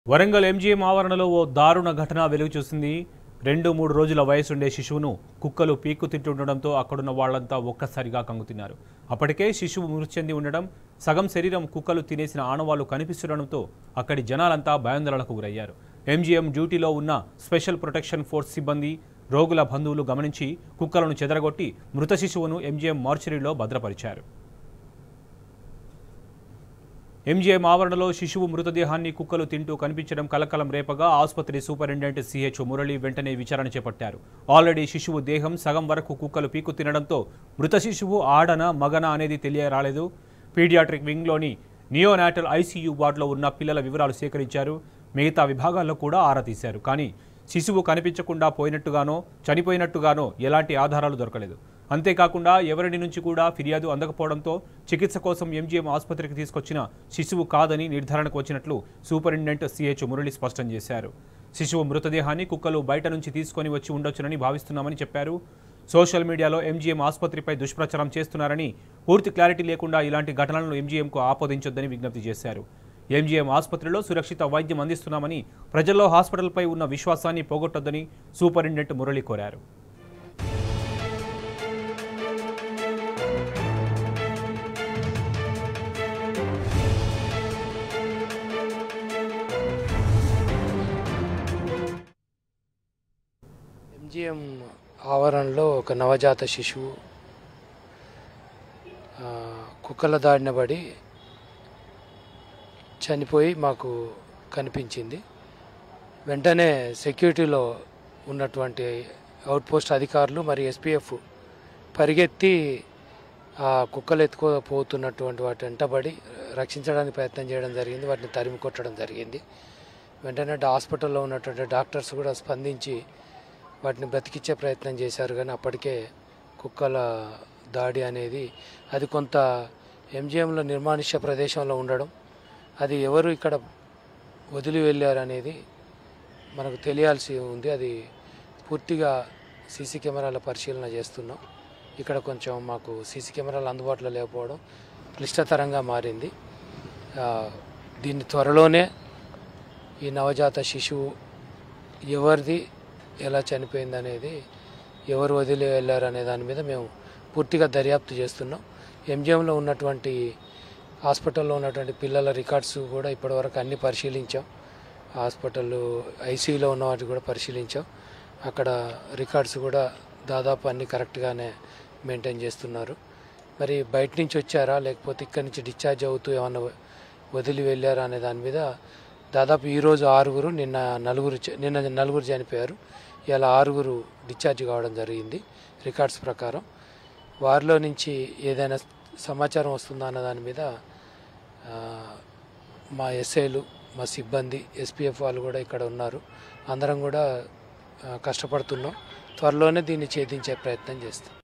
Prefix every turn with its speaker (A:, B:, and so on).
A: Warangal MGM ఆవరణలో ఓ దారుణ ఘటన వెలుగు చూసింది. 2-3 రోజుల వయసుండే శిశువును కుక్కలు పీక్కు తింటుండడంతో అక్కడున్న వాళ్లంతా ఒక్కసారిగా కంగుతిన్నారు. అప్పటికే శిశువు మృతి చెంది ఉండడం, సగం శరీరం కుక్కలు తినేసిన ఆనవాళ్లు కనిపిస్తుండడంతో అక్కడి జనాలంతా భయాందోళనకు గురయ్యారు. ఎంజీఎం డ్యూటీలో ఉన్న స్పెషల్ ప్రొటెక్షన్ ఫోర్స్ సిబ్బంది, రోగుల బంధువులు గమనించి కుక్కలను చెదరగొట్టి మృత శిశువును ఎంజీఎం మార్చరీలో భద్రపరిచారు. ఎంజీఎం ఆవరణలో శిశువు మృతదేహాన్ని కుక్కలు తింటూ కనిపించడం కలకలం రేపగా ఆసుపత్రి సూపరింటెండెంట్ సిహెచ్ మురళి వెంటనే విచారణ చేపట్టారు. ఆల్రెడీ శిశువు దేహం సగం వరకు కుక్కలు పీక్కు తినడంతో మృత శిశువు ఆడన మగన అనేది తెలియరాలేదు. పీడియాట్రిక్ వింగ్లోని నియోనాటల్ ఐసీయూ వార్డులో ఉన్న పిల్లల వివరాలు సేకరించారు. మిగతా విభాగాల్లో కూడా ఆరా తీశారు. కానీ శిశువు కనిపించకుండా పోయినట్టుగానో చనిపోయినట్టుగానో ఎలాంటి ఆధారాలు దొరకలేదు. అంతేకాకుండా ఎవరి నుంచి కూడా ఫిర్యాదు అందకపోవడంతో చికిత్స కోసం ఎంజీఎం ఆసుపత్రికి తీసుకొచ్చిన శిశువు కాదని నిర్ధారణకు వచ్చినట్లు సూపరింటెండెంట్ సిహెచ్ మురళి స్పష్టం చేశారు. శిశువు మృతదేహాన్ని కుక్కలు బయట నుంచి తీసుకొని వచ్చి ఉండొచ్చునని భావిస్తున్నామని చెప్పారు. సోషల్ మీడియాలో ఎంజీఎం ఆసుపత్రిపై దుష్ప్రచారం చేస్తున్నారని, పూర్తి క్లారిటీ లేకుండా ఇలాంటి ఘటనలను ఎంజీఎంకు ఆపాదించొద్దని విజ్ఞప్తి చేశారు. ఎంజీఎం ఆసుపత్రిలో సురక్షిత వైద్యం అందిస్తున్నామని, ప్రజల్లో హాస్పిటల్పై ఉన్న విశ్వాసాన్ని పోగొట్టొద్దని సూపరింటెండెంట్ మురళి కోరారు.
B: ఎంజీఎం ఆవరణలో ఒక నవజాత శిశువు కుక్కల దాడిన పడి చనిపోయి మాకు కనిపించింది. వెంటనే సెక్యూరిటీలో ఉన్నటువంటి అవుట్పోస్ట్ అధికారులు మరియు ఎస్పీఎఫ్ పరిగెత్తి ఆ కుక్కలు ఎత్తుకోపోతున్నటువంటి వాటి వెంటబడి రక్షించడానికి ప్రయత్నం చేయడం జరిగింది. వాటిని తరిమి కొట్టడం జరిగింది. వెంటనే హాస్పిటల్లో ఉన్నటువంటి డాక్టర్స్ కూడా స్పందించి వాటిని బ్రతికిచ్చే ప్రయత్నం చేశారు. కానీ అప్పటికే కుక్కల దాడి అనేది అది కొంత ఎంజీఎంలో నిర్మానుష్య ప్రదేశంలో ఉండడం, అది ఎవరు ఇక్కడ వదిలి వెళ్ళారు అనేది మనకు తెలియాల్సి ఉంది. అది పూర్తిగా సీసీ కెమెరాల పరిశీలన చేస్తున్నాం. ఇక్కడ కొంచెం మాకు సీసీ కెమెరాలు అందుబాటులో లేకపోవడం క్లిష్టతరంగా మారింది. దీన్ని త్వరలోనే ఈ నవజాత శిశువు ఎవరిది, ఎలా చనిపోయింది అనేది, ఎవరు వదిలి వెళ్ళారు అనే దాని మీద మేము పూర్తిగా దర్యాప్తు చేస్తున్నాం. ఎంజీఎంలో ఉన్నటువంటి హాస్పిటల్లో ఉన్నటువంటి పిల్లల రికార్డ్స్ కూడా ఇప్పటివరకు అన్నీ పరిశీలించాం. హాస్పిటల్ ఐసీయూలో ఉన్న వాటిని కూడా పరిశీలించాం. అక్కడ రికార్డ్స్ కూడా దాదాపు అన్నీ కరెక్ట్గానే మెయింటైన్ చేస్తున్నారు. మరి బయట నుంచి వచ్చారా లేకపోతే ఇక్కడి నుంచి డిశ్చార్జ్ అవుతూ ఏమన్నా వదిలి వెళ్ళారా అనే దాని మీద దాదాపు ఈరోజు 6, నిన్న నలుగురు చనిపోయారు. ఇలా 6 డిశ్చార్జ్ కావడం జరిగింది రికార్డ్స్ ప్రకారం. వారిలో నుంచి ఏదైనా సమాచారం వస్తుందా అన్న దాని మీద మా ఎస్ఐలు, మా సిబ్బంది, ఎస్పీఎఫ్ వాళ్ళు కూడా ఇక్కడ ఉన్నారు. అందరం కూడా కష్టపడుతున్నాం. త్వరలోనే దీన్ని ఛేదించే ప్రయత్నం చేస్తాం.